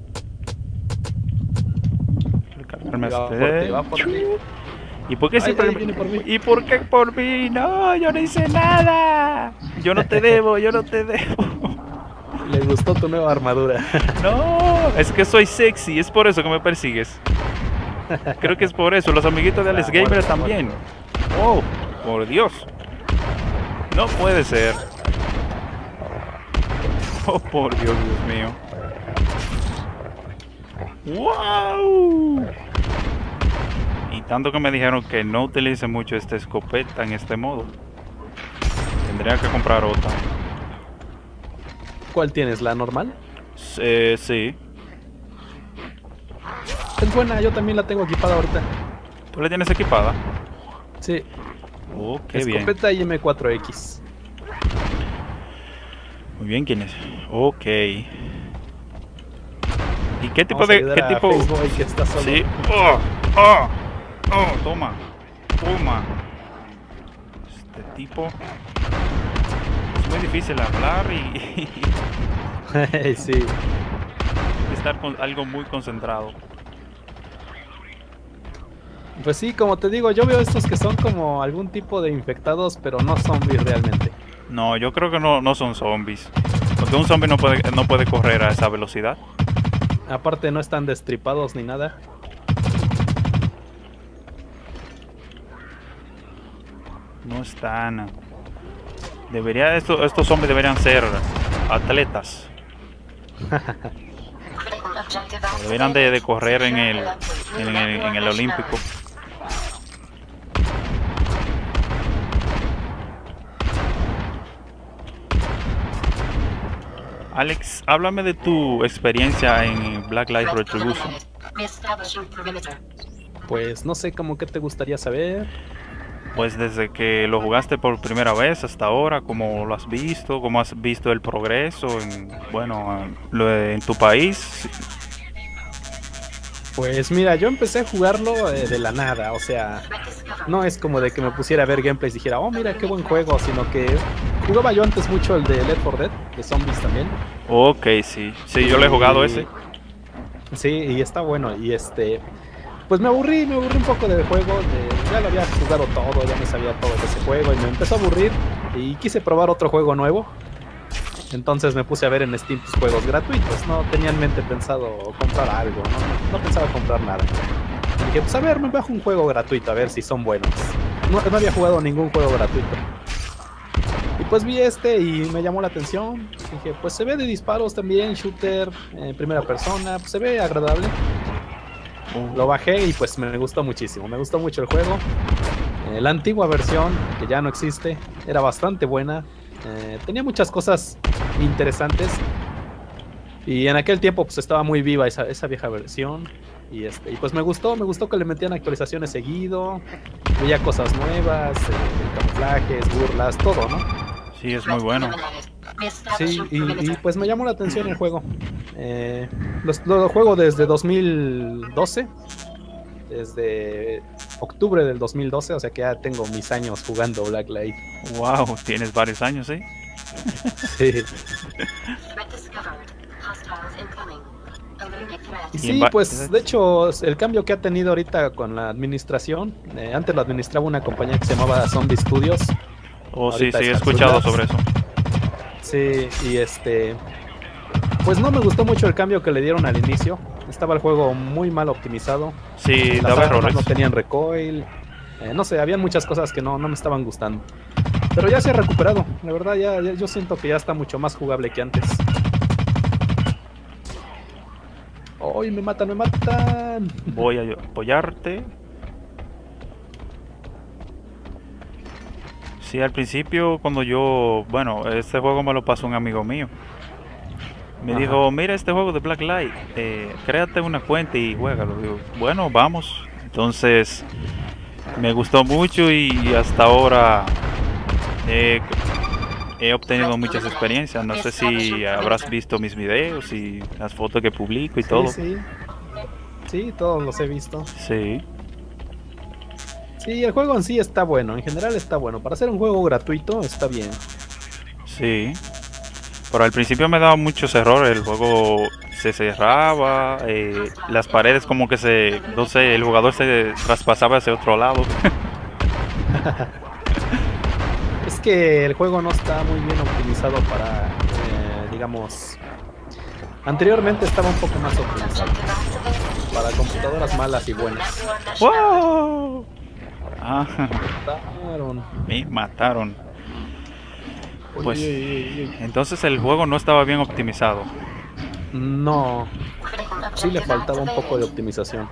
Recargarme Va por este. ti, va por ti. ¿Y por qué Ay, siempre ay, viene por mí. ¿Y por qué por mí? No, yo no hice nada. Yo no te debo, yo no te debo. Le gustó tu nueva armadura. No, es que soy sexy, es por eso que me persigues. Creo que es por eso. Los amiguitos de Alex Ah, Gamer muerto, también. Oh, por Dios. No puede ser. Oh, por Dios, Dios mío. ¡Wow! Y tanto que me dijeron que no utilice mucho esta escopeta en este modo. Tendría que comprar otra. ¿Cuál tienes? ¿La normal? Eh, sí. Es buena, yo también la tengo equipada ahorita. ¿Tú la tienes equipada? Sí. Oh, qué bien. Escopeta I M cuatro X. Muy bien, ¿quién es? Ok. ¿Y qué tipo Vamos a de... ayudar qué a tipo? Faceboy, que está solo. Sí. Oh, oh, oh, toma. Toma. Este tipo... Es muy difícil hablar y... Sí. Hay que estar con algo muy concentrado. Pues sí, como te digo, yo veo estos que son como algún tipo de infectados, pero no zombies realmente. No, yo creo que no, no son zombies. Porque un zombie no puede, no puede correr a esa velocidad. Aparte no están destripados ni nada. No están. Debería esto, estos zombies deberían ser atletas. Deberían de, de correr en el, en el en el olímpico. Alex, háblame de tu experiencia en Black Lives Retribution. Pues no sé, como que te gustaría saber. Pues desde que lo jugaste por primera vez hasta ahora, ¿cómo lo has visto? ¿Cómo has visto el progreso en, bueno, lo de- en tu país? Pues mira, yo empecé a jugarlo eh, de la nada, o sea, no es como de que me pusiera a ver gameplays y dijera, oh mira qué buen juego, sino que jugaba yo antes mucho el de Left four Dead, de zombies también. Ok, sí, sí, yo lo he jugado ese. Sí, y está bueno, y este, pues me aburrí, me aburrí un poco del juego, de- ya lo había jugado todo, ya me sabía todo de ese juego y me empezó a aburrir y quise probar otro juego nuevo. Entonces me puse a ver en Steam tus juegos gratuitos, no tenía en mente pensado comprar algo, no, no pensaba comprar nada. Y dije, pues a ver, me bajo un juego gratuito, a ver si son buenos. No, no había jugado ningún juego gratuito. Y pues vi este y me llamó la atención. Dije, pues se ve de disparos también, shooter, en primera persona, pues se ve agradable. Lo bajé y pues me gustó muchísimo, me gustó mucho el juego. Eh, la antigua versión, que ya no existe, era bastante buena. Eh, tenía muchas cosas interesantes. Y en aquel tiempo pues estaba muy viva esa, esa vieja versión. Y, este, y pues me gustó, me gustó que le metían actualizaciones seguido. Veía cosas nuevas, eh, camuflajes, burlas, todo, ¿no? Sí, es muy bueno. Sí, y, y, pues me llamó la atención el juego. Eh, los- lo juego desde dos mil doce. Desde octubre del dos mil doce, o sea que ya tengo mis años jugando Black Light. Wow, tienes varios años, ¿eh? Sí. Y sí, pues de hecho el cambio que ha tenido ahorita con la administración, eh, antes lo administraba una compañía que se llamaba Zombie Studios. Oh, sí, Ahorita sí, es he Capsule escuchado Labs. sobre eso. Sí, y este, pues no me gustó mucho el cambio que le dieron al inicio. Estaba el juego muy mal optimizado. Sí, Las daba armas errores. no tenían recoil. Eh, no sé, habían muchas cosas que no, no me estaban gustando. Pero ya se ha recuperado. La verdad, ya, ya- yo siento que ya está mucho más jugable que antes. ¡Ay, me matan, me matan! Voy a apoyarte. Sí, al principio cuando yo, bueno, este juego me lo pasó un amigo mío. Me Ajá. dijo, mira este juego de Black Light, eh, créate una cuenta y juégalo. Digo, bueno, vamos. Entonces, me gustó mucho y hasta ahora, eh, he obtenido muchas experiencias. No sé si habrás visto mis videos y las fotos que publico y Sí, todo. sí. Sí, todos los he visto. Sí. Sí, el juego en sí está bueno. En general está bueno. Para ser un juego gratuito está bien. Sí. Pero al principio me daba muchos errores. El juego se cerraba, eh, las paredes como que se, no sé, el jugador se traspasaba hacia otro lado. Es que el juego no está muy bien optimizado para, eh, digamos... Anteriormente estaba un poco más optimizado. Para computadoras malas y buenas. ¡Wow! Ah, Mataron. me mataron. Pues, Uy, uy, uy, uy. entonces el juego no estaba bien optimizado. No. Sí le faltaba un poco de optimización.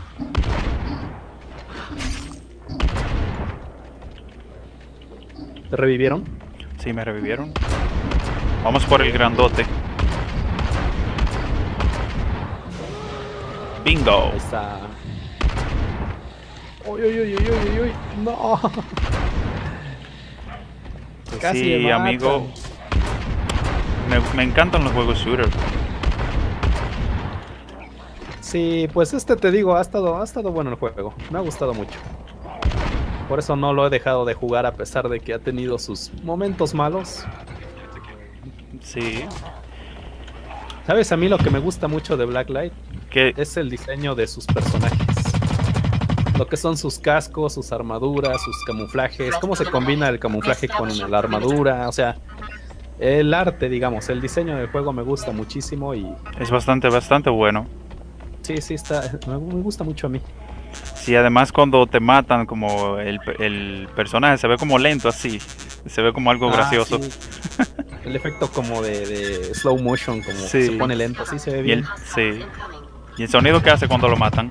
¿Te revivieron? Sí, me revivieron. Vamos por el grandote. Bingo. Ahí está. Uy, uy, uy, uy, uy, uy. No. Casi Sí, me matan. amigo. Me, me encantan los juegos shooter. Sí, pues este te digo, ha estado, ha estado bueno el juego. Me ha gustado mucho. Por eso no lo he dejado de jugar a pesar de que ha tenido sus momentos malos. Sí. ¿Sabes? A mí lo que me gusta mucho de Blacklight ¿Qué? es el diseño de sus personajes. Lo que son sus cascos, sus armaduras, sus camuflajes. Cómo se combina el camuflaje con la armadura. O sea, el arte, digamos, el diseño del juego me gusta muchísimo y... Es bastante, bastante bueno. Sí, sí, está, me me gusta mucho a mí. Sí, además cuando te matan, como el, el personaje se ve como lento así. Se ve como algo Ah, gracioso. sí. El efecto como de, de slow motion, como Sí. se pone lento, sí se ve Y bien. el, sí. Y el sonido que hace cuando lo matan.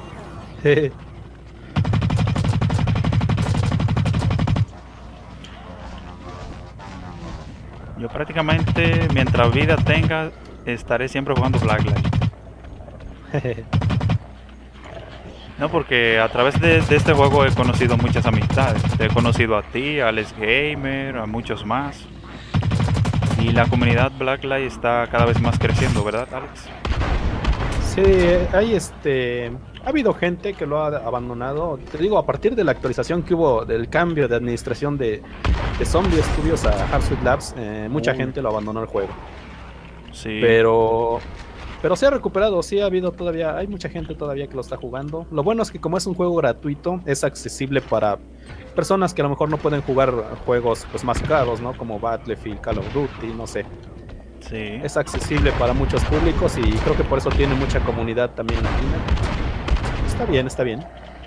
Yo prácticamente, mientras vida tenga, estaré siempre jugando Blacklight. No, porque a través de, de este juego he conocido muchas amistades. Te he conocido a ti, a Alex Gamer, a muchos más. Y la comunidad Blacklight está cada vez más creciendo, ¿verdad, Alex? Sí, hay este... Ha habido gente que lo ha abandonado. Te digo, a partir de la actualización que hubo del cambio de administración de, de Zombie Studios a Hardsuite Labs, eh, mucha Uh. gente lo abandonó el juego. Sí. Pero... Pero se ha recuperado, sí ha habido todavía, hay mucha gente todavía que lo está jugando. Lo bueno es que como es un juego gratuito, es accesible para personas que a lo mejor no pueden jugar juegos pues más caros, ¿no? Como Battlefield, Call of Duty, no sé. Sí. Es accesible para muchos públicos y creo que por eso tiene mucha comunidad también latina. Está bien, está bien.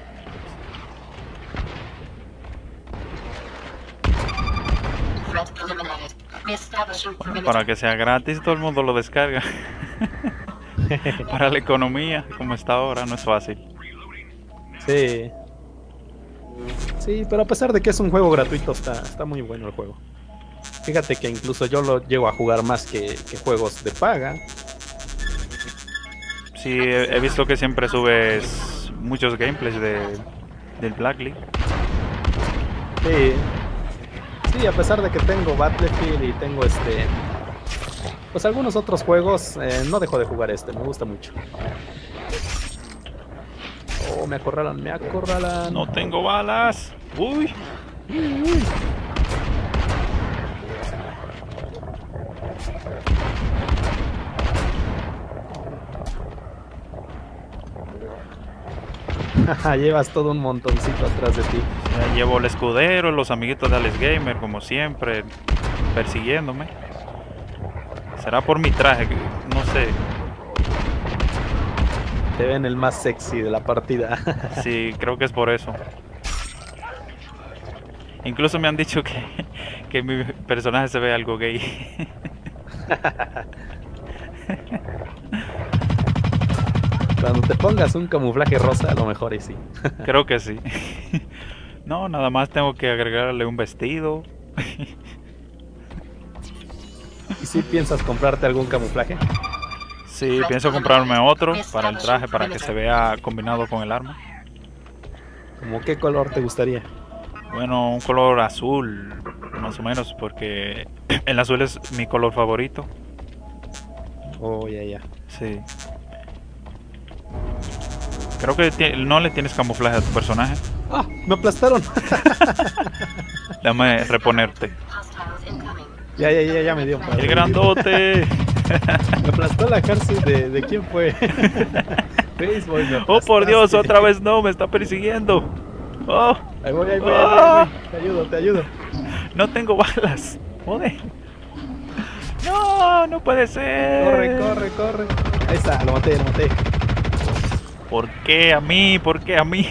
Bueno, para que sea gratis, todo el mundo lo descarga. Para la economía, como está ahora, no es fácil. Sí. Sí, pero a pesar de que es un juego gratuito, está, está muy bueno el juego. Fíjate que incluso yo lo llego a jugar más que, que juegos de paga. Sí, he, he visto que siempre subes muchos gameplays de, del Blacklight. Sí. Sí, a pesar de que tengo Battlefield y tengo este... Pues algunos otros juegos, eh, no dejo de jugar este, me gusta mucho. Oh, me acorralan, me acorralan. No tengo balas. Uy. Uy, uy. Llevas todo un montoncito atrás de ti. Ya llevo el escudero, los amiguitos de Alex Gamer, como siempre, persiguiéndome. Será por mi traje, que- no sé. Te ven el más sexy de la partida. Sí, creo que es por eso. Incluso me han dicho que, que mi personaje se ve algo gay. Cuando te pongas un camuflaje rosa, a lo mejor y sí. Creo que sí. No, nada más tengo que agregarle un vestido. ¿Y si piensas comprarte algún camuflaje? Sí, pienso comprarme otro para el traje, para que se vea combinado con el arma. ¿Cómo qué color te gustaría? Bueno, un color azul. Más o menos, porque el azul es mi color favorito. Oh, ya, ya. Sí. Creo que no le tienes camuflaje a tu personaje. ¡Ah! ¡Me aplastaron! Déjame reponerte. Ya, ya, ya, ya me dio. ¡El grandote! Me aplastó la cárcel de, de quién fue. Facebook, me ¡Oh, por Dios! Otra vez no, me está persiguiendo. ¡Oh! Ahí voy, ahí voy, oh. ahí voy. Te ayudo, te ayudo. No tengo balas. Joder. No, no puede ser. Corre, corre, corre. Ahí está, lo maté, lo maté. ¿Por qué a mí? ¿Por qué a mí?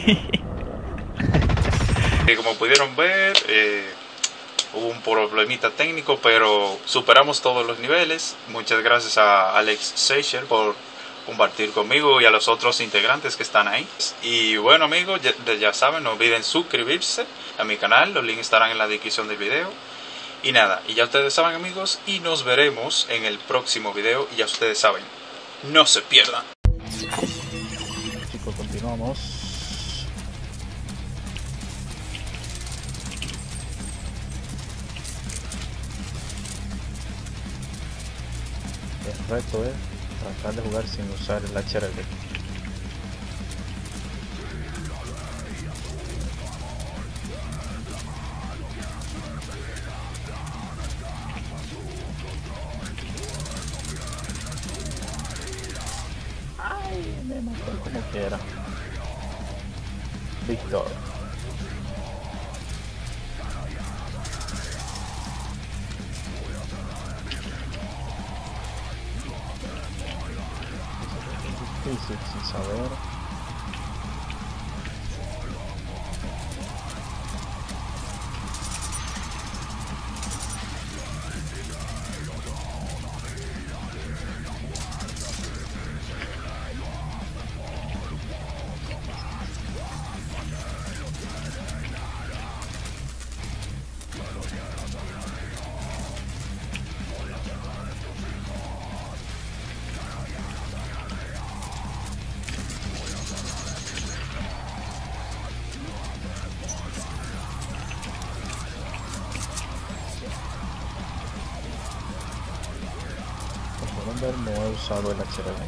Como pudieron ver, eh, hubo un problemita técnico, pero superamos todos los niveles. Muchas gracias a Alex Seicher por compartir conmigo y a los otros integrantes que están ahí. Y bueno amigos, ya, ya saben, no olviden suscribirse a mi canal, los links estarán en la descripción del video. Y nada, y ya ustedes saben amigos, y nos veremos en el próximo video, y ya ustedes saben, no se pierdan. Chicos, continuamos. El reto es tratar de jugar sin usar el H R V. Ay, me mató como quiera. Víctor. Difícil sin saber. No he usado el H R V.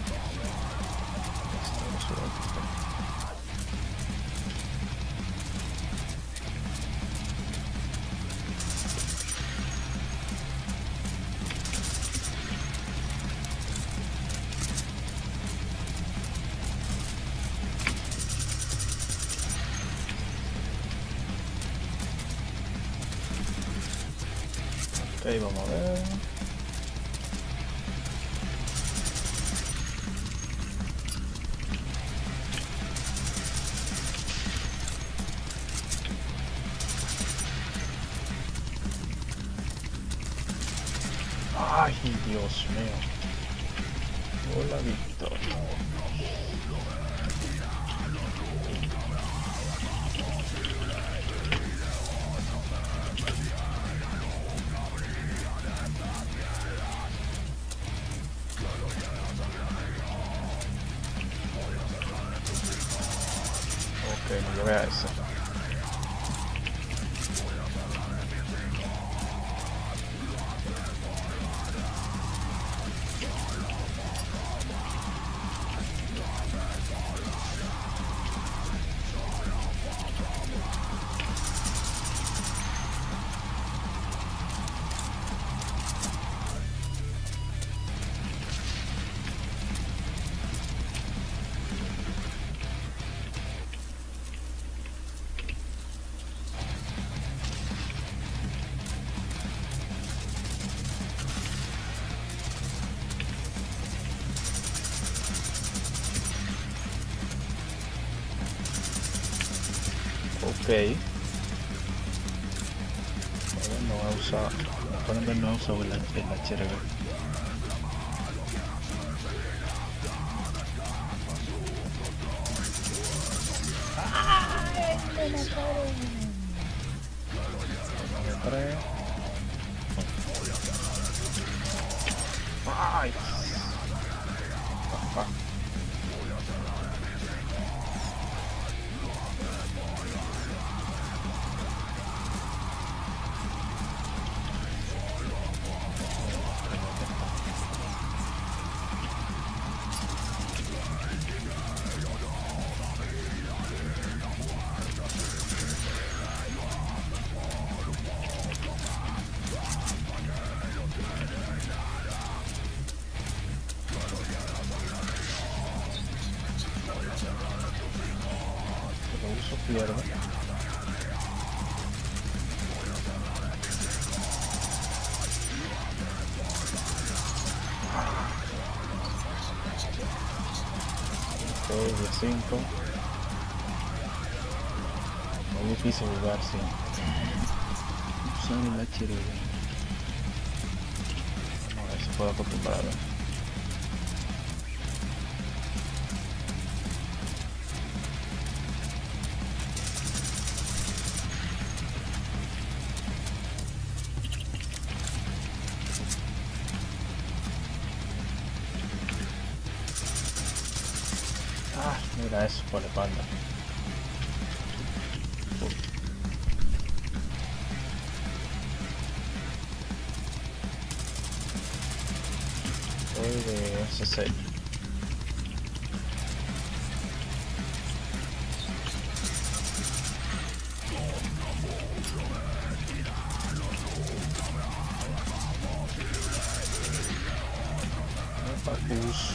Ok, vamos a ver. Ay, Dios mío. Hola, Víctor. Ok, me llevé a ese. Ok. Ahora no va a usar. Ahora no va a usar el, el H R V. ¡Ay! Me mataron. ¡Ay! Papá. izquierda. Ok, diez cinco. Muy difícil jugar sin usar el H R V. Vamos a ver si puedo acostumbrar. Ah, mira eso por la espalda. Soy de S seis. Papus.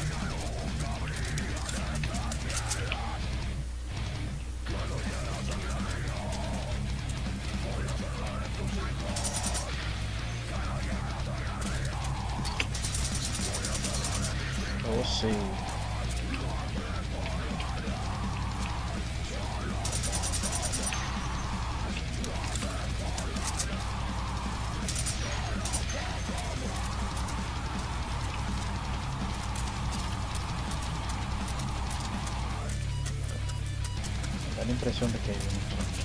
Oh, sí. Me da la impresión de que hay un...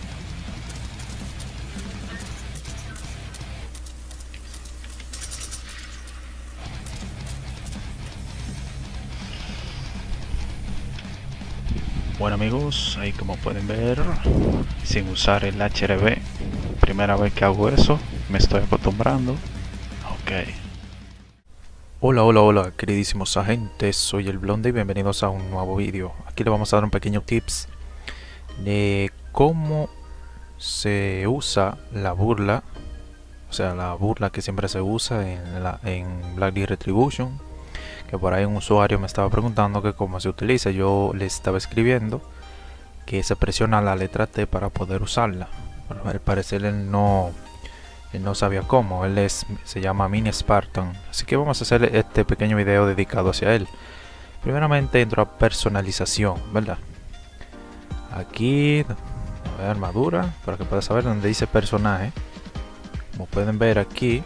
Bueno amigos, ahí como pueden ver, sin usar el H R V, primera vez que hago eso, me estoy acostumbrando. Ok. Hola, hola, hola, queridísimos agentes, soy el Blonde y bienvenidos a un nuevo vídeo. Aquí les vamos a dar un pequeño tips de cómo se usa la burla, o sea, la burla que siempre se usa en, la, en Black Desert Retribution. Que por ahí un usuario me estaba preguntando que cómo se utiliza. Yo le estaba escribiendo que se presiona la letra T para poder usarla. Bueno, al parecer él no, él no sabía cómo. Él es, se llama Mini Spartan. Así que vamos a hacer este pequeño video dedicado hacia él. Primeramente entro a personalización, ¿verdad? Aquí, a ver, armadura, para que puedas saber donde dice personaje. Como pueden ver aquí.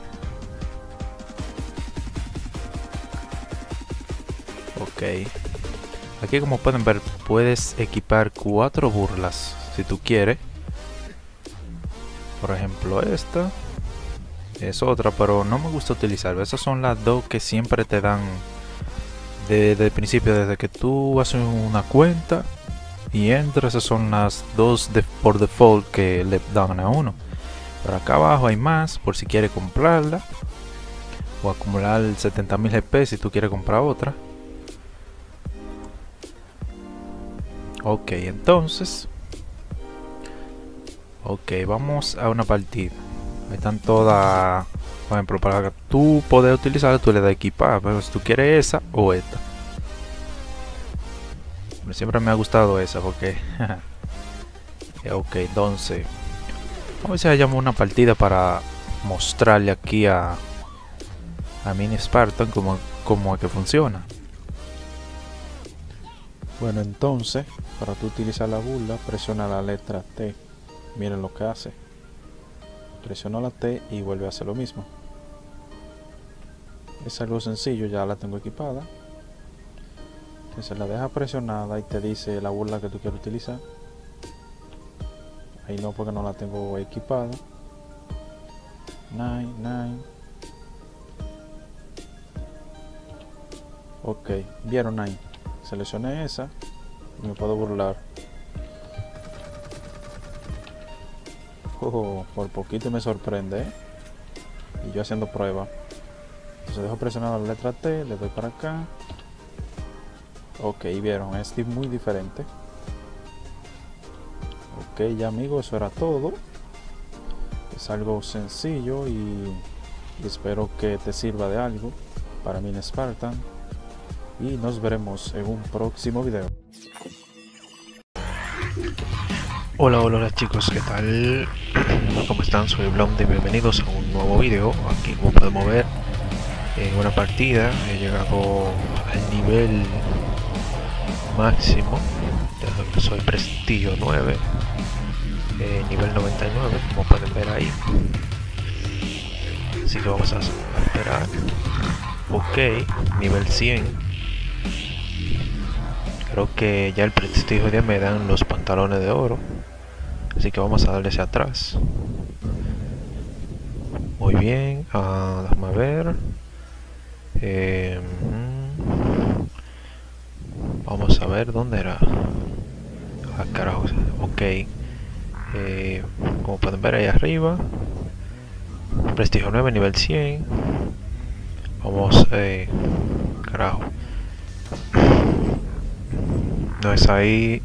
Ok, aquí como pueden ver puedes equipar cuatro burlas si tú quieres. Por ejemplo esta es otra, pero no me gusta utilizar. Esas son las dos que siempre te dan desde el principio, desde que tú haces una cuenta y entras. Esas son las dos de, por default que le dan a uno. Pero acá abajo hay más por si quieres comprarla o acumular setenta mil G P si tú quieres comprar otra. Ok, entonces ok, vamos a una partida. Ahí están todas. Por ejemplo, para tú poder utilizarla, tú le das equipar. Pero si tú quieres esa o esta, siempre me ha gustado esa porque ok, entonces vamos a ver si hallamos una partida para mostrarle aquí a a Mini Spartan cómo, cómo es que funciona. Bueno, entonces para tú utilizar la burla, presiona la letra T. Miren lo que hace. Presiona la T y vuelve a hacer lo mismo. Es algo sencillo, ya la tengo equipada. Entonces la deja presionada y te dice la burla que tú quieres utilizar. Ahí no, porque no la tengo equipada. nueve, nueve. Ok, vieron ahí. Seleccioné esa y me puedo burlar. Oh, por poquito me sorprende, ¿eh? Y yo haciendo prueba. Entonces dejo presionada la letra T, le doy para acá. Ok, vieron, es muy diferente. Ok, ya amigos, eso era todo. Es algo sencillo y, y espero que te sirva de algo para Mini Spartan. Y nos veremos en un próximo video. Hola, hola, hola chicos, ¿qué tal? ¿Cómo están? Soy Blonde y bienvenidos a un nuevo vídeo. Aquí, como podemos ver, en una partida he llegado al nivel máximo. Soy prestigio nueve, eh, nivel noventa y nueve, como pueden ver ahí. Así que vamos a esperar. Ok, nivel cien. Creo que ya el prestigio diez me dan los pantalones de oro. Así que vamos a darle hacia atrás. Muy bien, uh, déjame ver. Eh, vamos a ver dónde era. Ah, carajo, ok. Eh, como pueden ver ahí arriba, prestigio nueve, nivel cien. Vamos, eh, carajo. No es ahí.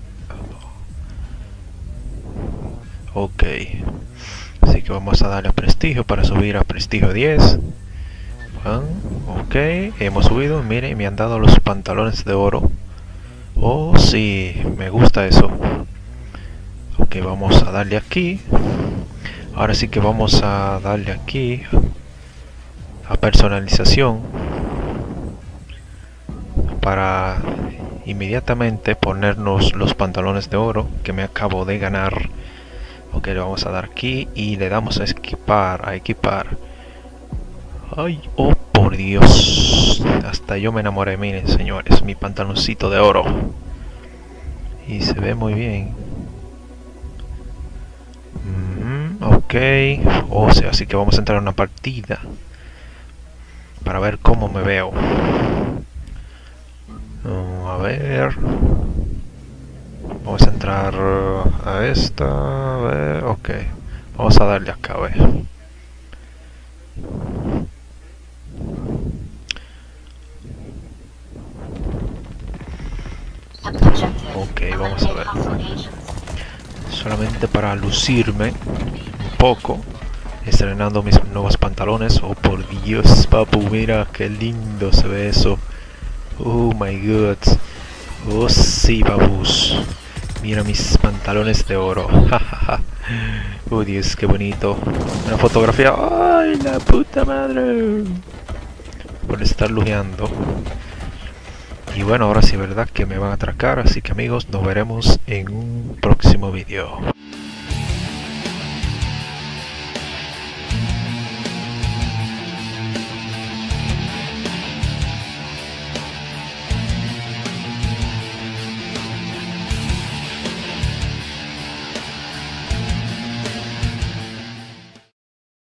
Ok, así que vamos a darle a prestigio para subir a prestigio diez. Ah, ok, hemos subido. Miren, me han dado los pantalones de oro. Oh sí, me gusta eso. Ok, vamos a darle aquí. Ahora sí que vamos a darle aquí a personalización para inmediatamente ponernos los pantalones de oro que me acabo de ganar. Ok, le vamos a dar aquí y le damos a equipar, a equipar. Ay, oh por Dios, hasta yo me enamoré. Miren señores, mi pantaloncito de oro. Y se ve muy bien. Mm, ok, o sea, así que vamos a entrar a una partida para ver cómo me veo. Uh, a ver, vamos a entrar a esta, a ver, ok, vamos a darle acá, a ver. Ok, vamos a ver. Solamente para lucirme un poco, estrenando mis nuevos pantalones. Oh por Dios, papu, mira qué lindo se ve eso. Oh my god. Oh sí, babus. Mira mis pantalones de oro. Oh Dios, qué bonito. Una fotografía. Ay, la puta madre. Por estar lujeando. Y bueno, ahora sí, verdad que me van a atracar. Así que amigos, nos veremos en un próximo vídeo.